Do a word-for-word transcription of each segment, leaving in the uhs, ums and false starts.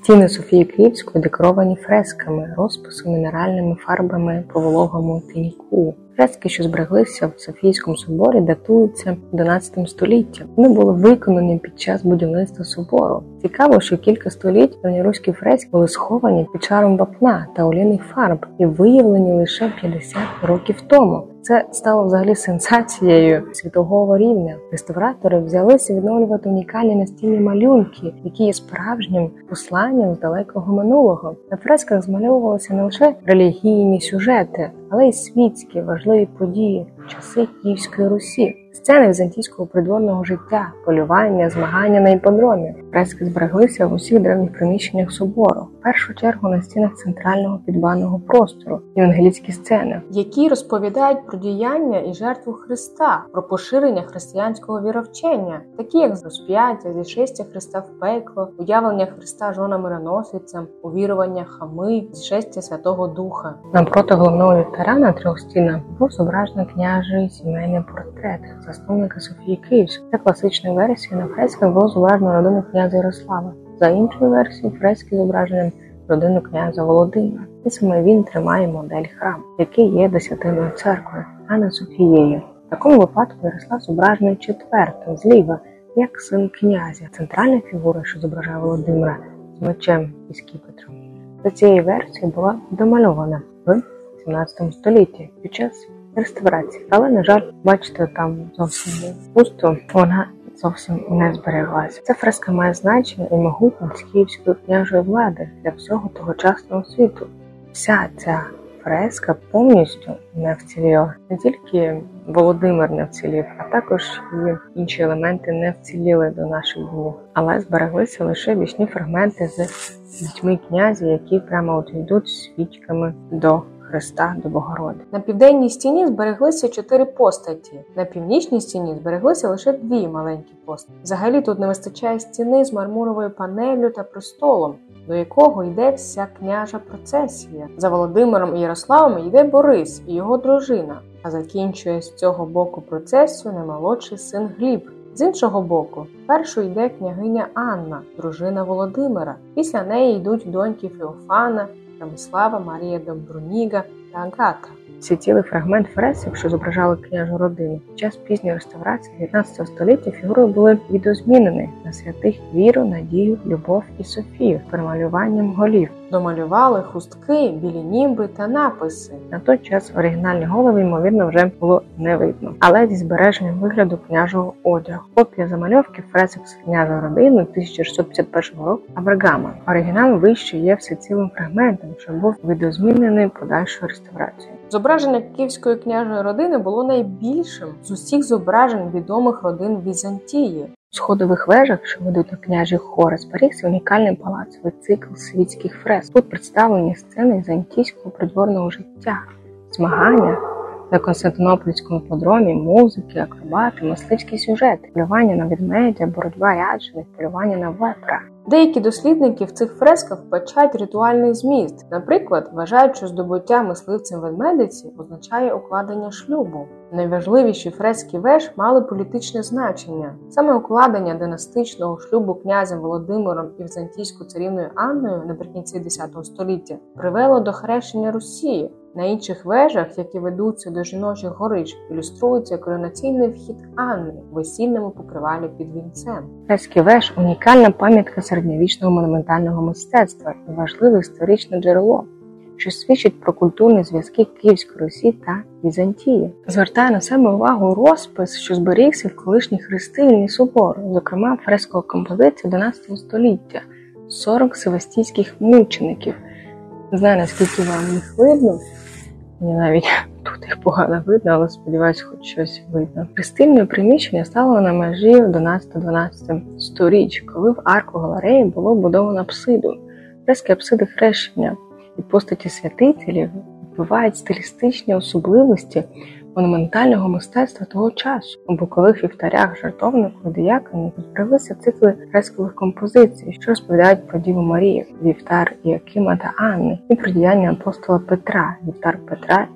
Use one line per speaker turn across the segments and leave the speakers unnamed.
Стіни Софії Київської декоровані фресками, розписом, мінеральними фарбами по вологому тіньку. Фрески, що збереглися в Софійському соборі, датуються одинадцятим століттям. Вони були виконані під час будівництва собору. Цікаво, що кілька століть давньоруські фрески були сховані під шаром вапна та олійних фарб і виявлені лише п'ятдесят років тому. Це стало взагалі сенсацією світового рівня. Реставратори взялися відновлювати унікальні настільні малюнки, які є справжнім посланням з далекого минулого. На фресках змальовувалися не лише релігійні сюжети, але й світські важливі події в часи Київської Русі. Сцени візантійського придворного життя, полювання, змагання на іпподромі. Фрески збереглися в усіх древніх приміщеннях собору. В першу чергу на стінах центрального підвального простору – євангелійські сцени,
які розповідають про діяння і жертву Христа, про поширення християнського віровчення, такі як розп'яття, зішестя Христа в пекло, уявлення Христа жона-мироносицям, увірування Хами, зішестя Святого Духа.
Навпроти головного вівтаря на трьох стінах був зображений княжий сімейний портрет засновника Софії Київської. Це класична версія. На фресках було зображено родину князя Ярослава. За іншою версією, фрески зображені родину князя Володимира. І саме він тримає модель храму, який є десятиною церкви, а не Софією. В такому випадку Ярослав зображений четвертим, зліва, як син князя. Центральна фігура, що зображає Володимира з мечем і скіпетром, за цією версією була домальована в сімнадцятому столітті під час реставрації. Але, на жаль, бачите, там зовсім пусто, вона зовсім не збереглася. Ця фреска має значення і могутність київської княжої влади для всього тогочасного світу. Вся ця фреска повністю не вціліла. Не тільки Володимир не вцілів, а також і інші елементи не вціліли до наших днів. Але збереглися лише бічні фрагменти з дітьми князя, які прямо от йдуть свічками до Христа, до Богородиці.
На південній стіні збереглися чотири постаті. На північній стіні збереглися лише дві маленькі постаті. Взагалі тут не вистачає стіни з мармуровою панеллю та престолом, до якого йде вся княжа процесія. За Володимиром і Ярославом йде Борис і його дружина, а закінчує з цього боку процесію наймолодший син Гліб. З іншого боку, першою йде княгиня Анна, дружина Володимира. Після неї йдуть доньки Феофана, Рамислава, Марія Добруніга та Агата.
Ці цілий фрагмент фресок, що зображали княжу родину, під час пізньої реставрації дев'ятнадцятого століття фігури були відозмінені на святих віру, надію, любов і Софію з перемалюванням голів.
Домалювали хустки, білі німби та написи.
На той час оригінальні голови, ймовірно, вже було не видно. Але зі збереженням вигляду княжого одягу. Копія замальовки фресок з княжої родини тисяча шістсот п'ятдесят першого року Абрагама. Оригінал вище є всецілим фрагментом, що був видозмінений подальшою реставрацією.
Зображення київської княжої родини було найбільшим з усіх зображень відомих родин Візантії.
У сходових вежах, що ведуть до княжих хори, зберігся унікальний палацовий цикл світських фреск. Тут представлені сцени візантійського придворного життя, змагання на Константинопольському іпподромі, музики, акробати, мисливські сюжети, полювання на ведмедя, боротьба ряджених, полювання на вепра.
Деякі дослідники в цих фресках вбачають ритуальний зміст. Наприклад, вважають, що здобуття мисливцем ведмедиці означає укладення шлюбу. Найважливіші фрески веж мали політичне значення. Саме укладення династичного шлюбу князем Володимиром і візантійською царівною Анною наприкінці десятого століття привело до хрещення Росії. На інших вежах, які ведуться до жіночих горищ, ілюструється коронаційний вхід Анни в весільному покривалі під вінцем.
Фрески веж – унікальна пам'ятка середньовічного монументального мистецтва і важливе історичне джерело, що свідчить про культурні зв'язки Київської Русі та Візантії. Звертає на себе увагу розпис, що зберігся в колишній Хрестильній собор, зокрема фрескова композиція одинадцятого століття – сорок севастійських мучеників. Не знаю, наскільки вам їх видно. Мені навіть тут їх погано видно, але сподіваюся, хоч щось видно. Хрестильне приміщення стало на межі одинадцятого-дванадцятого сторіч, коли в арку галереї було вбудовано апсиду. Фрески апсиди хрещення і постаті святителів вбивають стилістичні особливості монументального мистецтва того часу. У бокових вівтарях жертовнику і дияконів збереглися цикли фрескових композицій, що розповідають про Діву Марію, вівтар Іакима та Анни, і про діяння апостола Петра, вівтар Петра і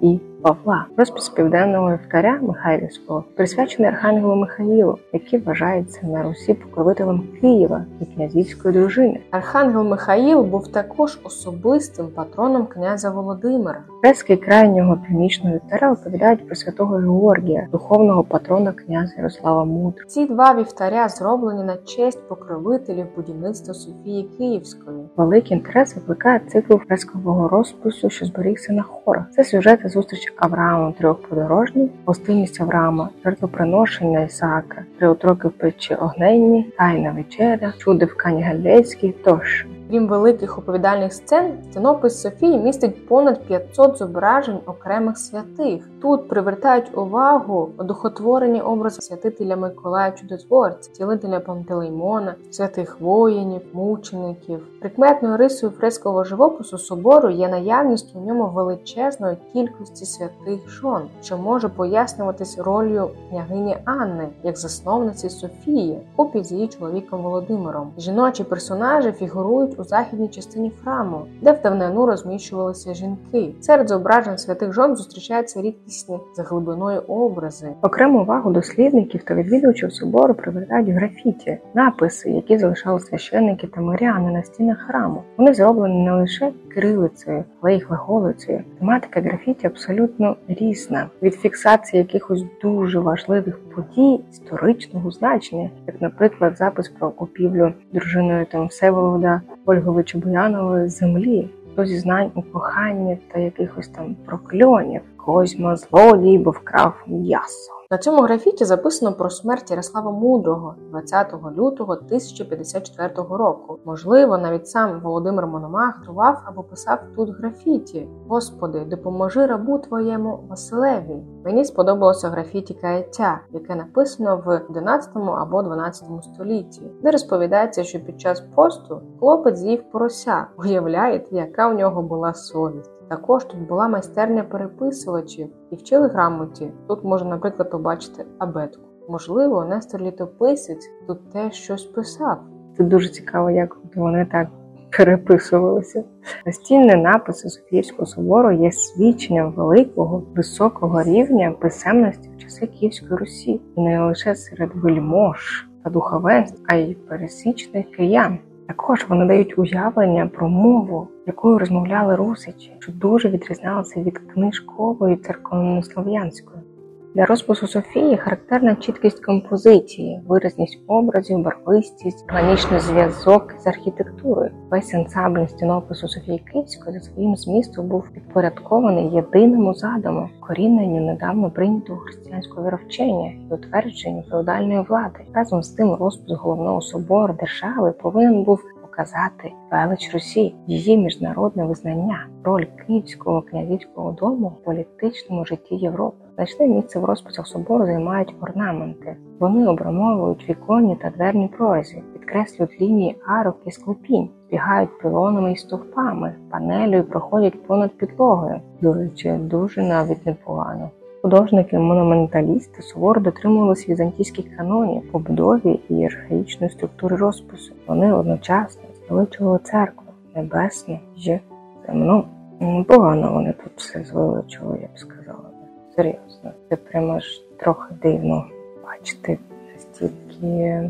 Павла. Розпис південного вівтаря Михайлівського присвячений архангелу Михаїлу, який вважається на Русі покровителем Києва і князівської дружини.
Архангел Михаїл був також особистим патроном князя Володимира.
Фрески крайнього північного вівтаря оповідають про святого Георгія, духовного патрона князя Ярослава Мудрого.
Ці два вівтаря зроблені на честь покровителів будівництва Софії Київської.
Великий інтерес викликає цикл фрескового розпису, що зберігся на хорах. Це сюжети зустрічі Авраама трьох подорожніх, гостинність Авраама, жертвоприношення Ісаака, три отроки в печі огненні, тайна вечеря, чуди в Кані Галілейській тощо.
Крім великих оповідальних сцен, стінопис Софії містить понад п'ятсот зображень окремих святих. Тут привертають увагу одухотворені образи святителя Миколая Чудотворця, цілителя Пантелеймона, святих воїнів, мучеників. Прикметною рисою фрескового живопису собору є наявність у ньому величезної кількості святих жон, що може пояснюватись ролью княгині Анни, як засновниці Софії, купі з її чоловіком Володимиром. Жіночі персонажі фігурують у західній частині храму, де в давнину розміщувалися жінки. Серед зображень святих жон зустрічаються рідкісні за глибиною образи.
Окрему увагу дослідників та відвідувачів собору привертають графіті, написи, які залишали священники та миряни на стінах храму. Вони зроблені не лише кирилицею, але й глаголицею. Тематика графіті абсолютно різна. Від фіксації якихось дуже важливих подій історичного значення, як, наприклад, запис про купівлю дружиною там Всеволода Ольговича Буянової землі, до зізнань у коханні та якихось там прокльонів. Козьма злодій, бо вкрав м'ясо.
На цьому графіті записано про смерть Ярослава Мудрого двадцятого лютого тисяча п'ятдесят четвертого року. Можливо, навіть сам Володимир Мономах трував або писав тут графіті: «Господи, допоможи рабу твоєму Василеві». Мені сподобалося графіті «Каяття», яке написано в одинадцятому або дванадцятому столітті, де розповідається, що під час посту хлопець з'їв порося. Уявляєте, яка у нього була совість? Також тут була майстерня переписувачів і вчили грамоті. Тут можна, наприклад, побачити абетку. Можливо, Нестор Літописець тут теж щось писав.
Це дуже цікаво, як вони так переписувалися. Настінні написи Софіївського собору є свідченням великого, високого рівня писемності в часи Київської Русі. І не лише серед вельмож та духовенств, а й пересічних киян. Також вони дають уявлення про мову, якою розмовляли русичі, що дуже відрізнялася від книжкової церковнослов'янської. Для розпису Софії характерна чіткість композиції, виразність образів, барвистість, органічний зв'язок з архітектурою. Весь ансамбль стінопису Софії Київської за своїм змістом був підпорядкований єдиному задуму – коріненню недавно прийнятого християнського віровчення і утвердженню феодальної влади. Разом з тим розпис головного собору держави повинен був показати велич Русі, її міжнародне визнання, роль Київського князівського дому в політичному житті Європи. Значне місце в розписах собору займають орнаменти. Вони обрамовують віконні та дверні прорізі, підкреслюють лінії арок і склепінь, збігають пілонами і стовпами, панелю і проходять понад підлогою. До речі, дуже навіть непогано. Художники-монументалісти суворо дотримувалися візантійських канонів, побудові і архаїчної структури розпису. Вони одночасно звеличували церкву, небесну й земну. Непогано вони тут все звеличували, я б сказала. Серйозно. Це прямо ж трохи дивно бачити настільки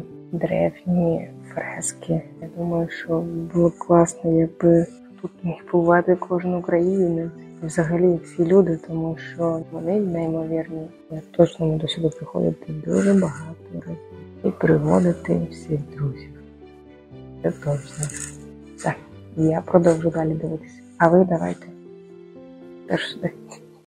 древні фрески. Я думаю, що було б класно, якби тут міг побувати кожен українець. Взагалі всі люди, тому що вони неймовірні. Я точно буду сюди приходити дуже багато разів і приводити всіх друзів. Це точно. Так, я продовжу далі дивитися. А ви давайте теж сюди.